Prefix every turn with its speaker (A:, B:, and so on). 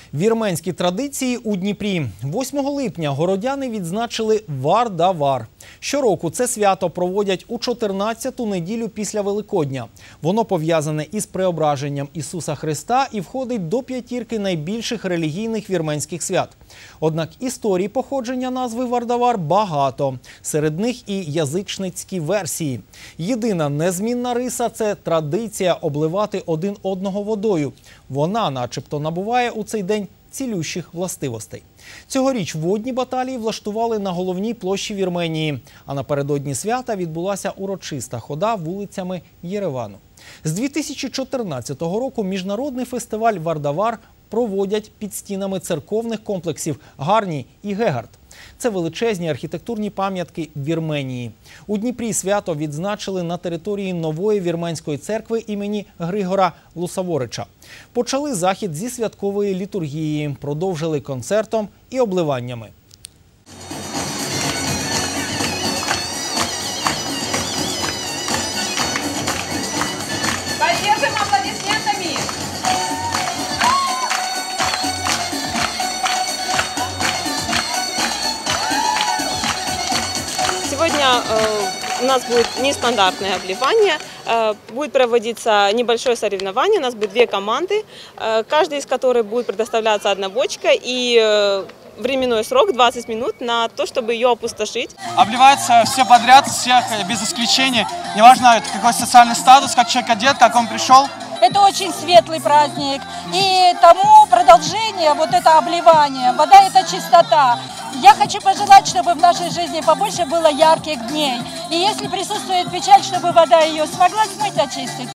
A: Вірменські традиції у Дніпрі. 8 липня городяни відзначили Вар-да-Вар. Щороку це свято проводять у 14-ту неділю після Великодня. Воно пов'язане із преображенням Ісуса Христа і входить до п'ятірки найбільших релігійних вірменських свят. Однак історій походження назви Вар-да-Вар багато. Серед них і язичницькі версії. Єдина незмінна риса – це традиція обливати один одного водою. Вона начебто набуває у цей день цілющих властивостей. Цьогоріч водні баталії влаштували на головній площі Вірменії, а напередодні свята відбулася урочиста хода вулицями Єревану. З 2014 року міжнародний фестиваль Вар-да-Вар проводять під стінами церковних комплексів Гарні і Гегард. Це величезні архітектурні пам'ятки Вірменії. У Дніпрі свято відзначили на території нової вірменської церкви імені Григора Лусаворича. Почали захід зі святкової літургії, продовжили концертом і обливаннями.
B: Поддержим аплодисментами!
C: Сегодня у нас будет нестандартное обливание, будет проводиться небольшое соревнование, у нас будет две команды, каждой из которых будет предоставляться одна бочка и временной срок 20 минут на то, чтобы ее опустошить.
D: Обливаются все подряд, всех без исключения, неважно какой социальный статус, как человек одет, как он пришел.
E: Это очень светлый праздник, и тому продолжение, вот это обливание, вода – это чистота. Я хочу пожелать, чтобы в нашей жизни побольше было ярких дней, и если присутствует печаль, чтобы вода ее смогла смыть, очистить.